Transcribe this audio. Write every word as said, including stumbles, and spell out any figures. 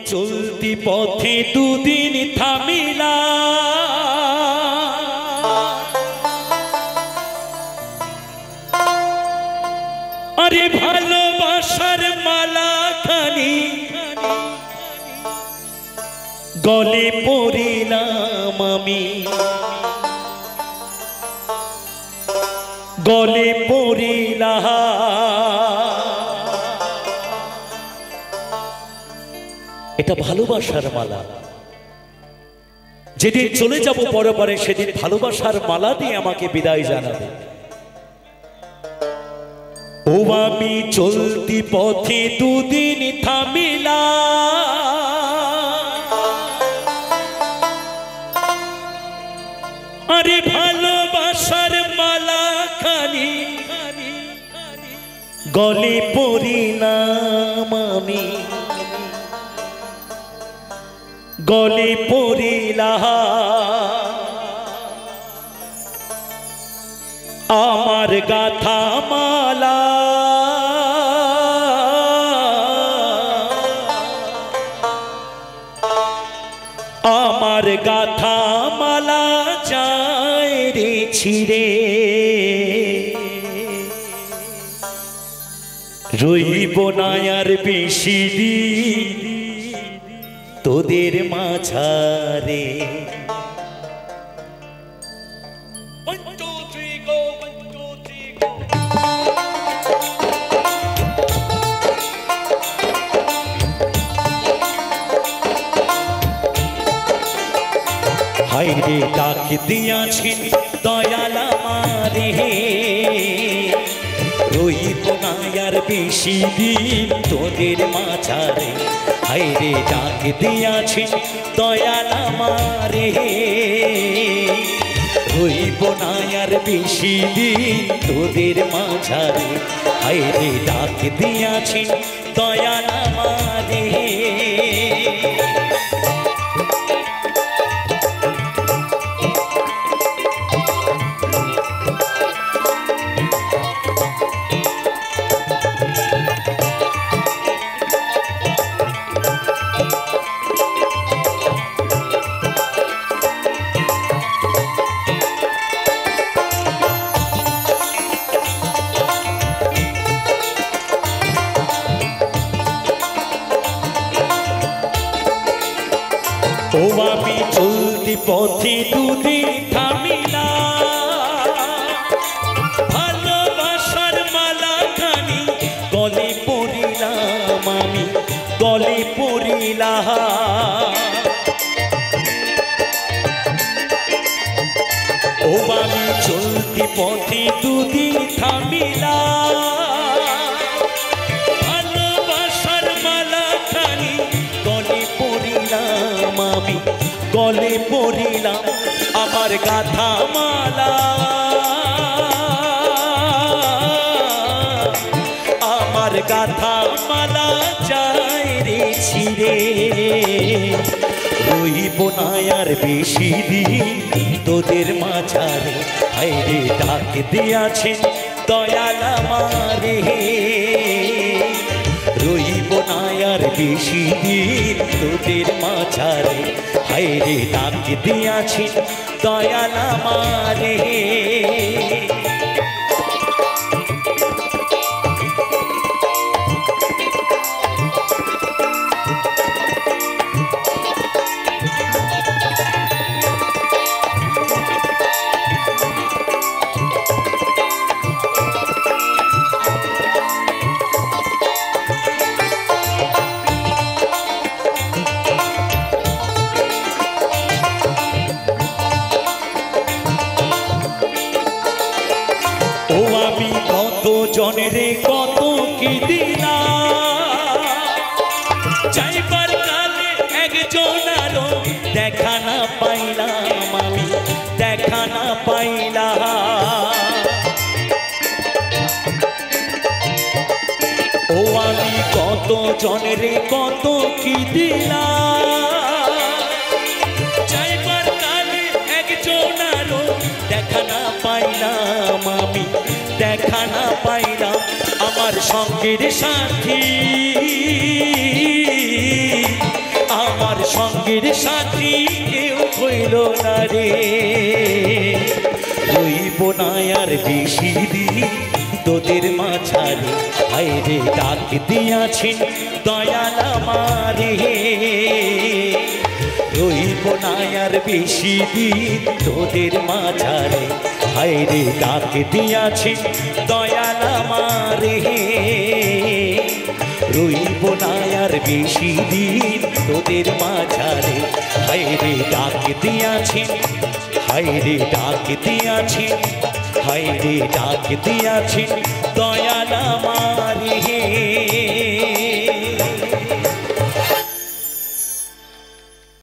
চলতি পথে দুদিন থামিলা আরে ভালোবাসার মালা খানি গলে পড়িলাম আমি গলে পড়িলাম এটা ভালোবাসার মালা যেদিন চলে যাব পরপারে সেদিন ভালোবাসার মালা দিয়ে আমাকে বিদায় জানাবে ও আমি চলতি পথে দুদিন থামিলা আরে ভালোবাসার মালা খানি গলে পড়িলাম আমি গলে পড়িলাম আমার গাথা মালা আমার গাথা মালা যায় রে ছিড়ে রইব না আর বেশি দিন তোদের মাঝারে হাইরে ডাক দিয়াছেন দয়াল আমারে রইব না আর বেশি দিন তোদের মাঝারে হাইরে ডাক দিয়াছেন দয়াল আমারে রইব না আর বেশি দিন তোদের মাঝারে হাইরে ডাক দিয়াছেন দয়াল আমারে ও আমি চলতি পথে দুদিন থামিলা ভালোবাসার মালা খানি গলে পড়িলাম আমি গলে পড়িলাম ও আমি চলতি পথে দুদিন থামিলা ভালোবাসার মালা খানি গলে পড়িলাম আমি গলে পড়িলাম আমার গাথা মালা আমার গাথা মালা যায় রে ছিড়ে রইব না আর বেশি দিন তোদের মাঝারে হাইরে ডাক দিয়াছেন দয়াল আমারে রইব না আর বেশি দিন তোদের মাঝারে হাইরে ডাক দিয়াছেন দয়াল আমারে ও আমি কত জনেরে কত কি দিলাম যাইবার কালে একজন আরো দেখা না পাইলাম আমি দেখা না পাইলাম ও আমি কত জনেরে কত কি দিলাম যাইবার কালে একজন আরো দেখা না পাইলাম আমি দেখা না পাইলাম আমার সঙ্গের সাথী সঙ্গের সাথী কেউ হইল না রে রইব না আর বেশি দিন তোদের মাঝারে হায় রে ডাক দিয়াছেন দয়াল আমারে রইব না আর বেশি দিন তোদের মাঝারে হায় রে ডাক দিয়াছেন দয়াল আমারে রইব না আর বেশি দিন তোদের মাঝারে হায় রে ডাক দিয়াছেন হায় রে ডাক দিয়াছেন হায় রে ডাক দিয়াছেন দয়াল আমারে